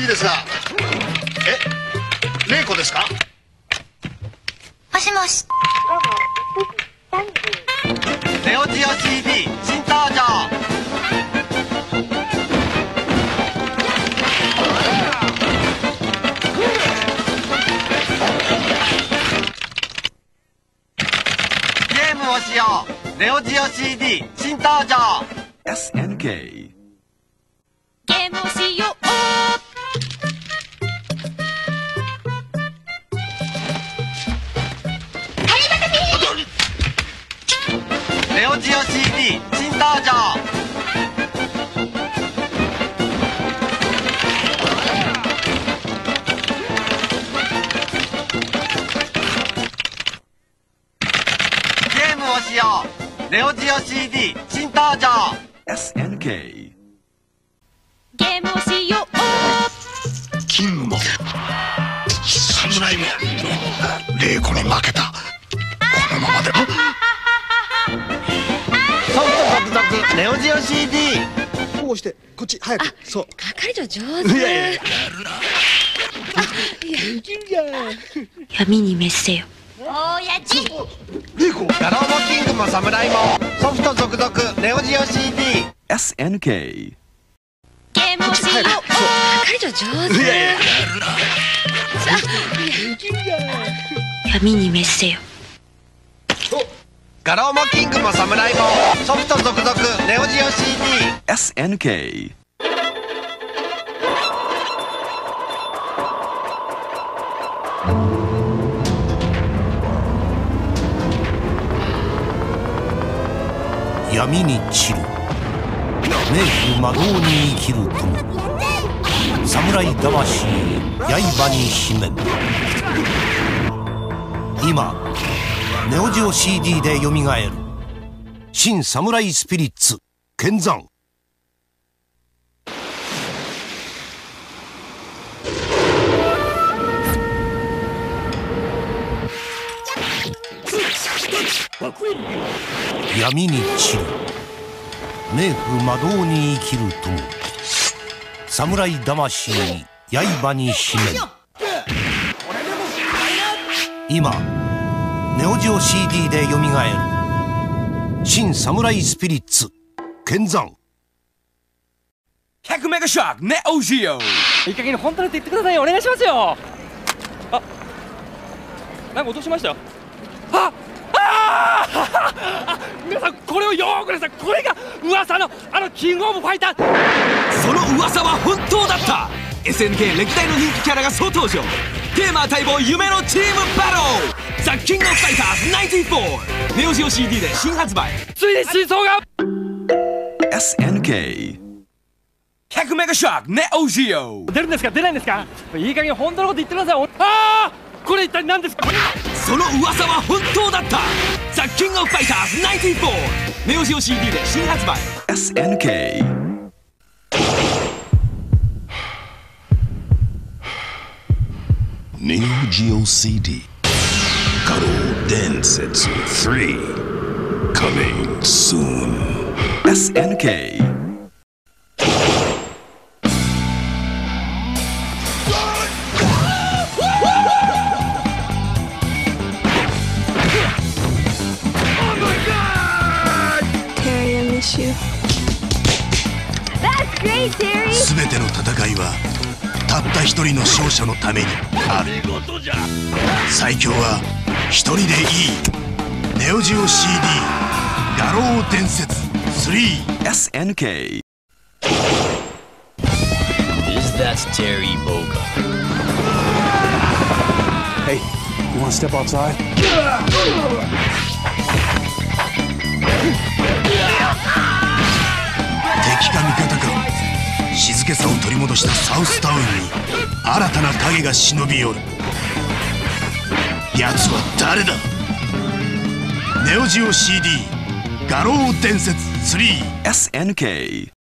いですが。玲子ですか？ もしもし。 ネオジオ CD 新登場。ゲームをしよう。ネオジオ CD 新登場。 SNK。 ゲームをしよう。 ネオジオ CD 新登場。ゲームをしよう。ネオジオ CD 新登場。 SNK。 ゲームをしよう。 キングも侍も玲子に負けた。このままでは。 ソフト続々ネオジオ CD。 こうしてこっち早く。そう。 係長上手。 いやいやいや。 闇に滅せよ。 おやじ。 玲子。 ガローモキングも侍もソフト続々ネオジオ CD。 SNK。 ゲームをしよう。 係長上手。 いやいや。 闇に滅せよ。 ガローモキングも侍もソフト続々ネオジオ CD。 SNK。 闇に散る冥府魔道に生きる友、侍魂刃に秘めん。今ネオジオ CD でよみがえる新サムライスピリッツ剣山。闇に散る冥府魔道に生きる友、侍魂刃に秘めん。今ネオジオ CD でよみがえる新サムライスピリッツ剣山。 100メガショックネオジオ。 いい加減に本当にって言ってくださいよ。お願いしますよ。あ、なんか落としましたよ。皆さんこれをよーく皆さん、これが噂のキングオブファイター。 その噂は本当だった。 SNK 歴代の人気キャラが総登場。テーマ待望夢のチームバトル、ザ・キングオブファイターズ94。ネオジオ CD で新発売。 ついに真相が。 SNK。 100メガショックネオジオ。 出るんですか出ないんですか。いい加減本当のこと言ってください。ああ、これ一体何ですか。 その噂は本当だった。ザ・キングオブファイターズ94。ネオジオ CD で新発売。 SNK。 ネオジオ CD ガロー伝説3 coming soon。 SNK。 すべての戦いはたった一人の勝者のためにある。最強は一人でいい。ネオジオ CD ガロー伝説3。 SNK。 Is that Terry Boga? Hey, you want to step outside? 敵か味方か、静けさを取り戻したサウスタウンに新たな影が忍び寄る。奴は誰だ。ネオジオ CD ガロー伝説3。 SNK。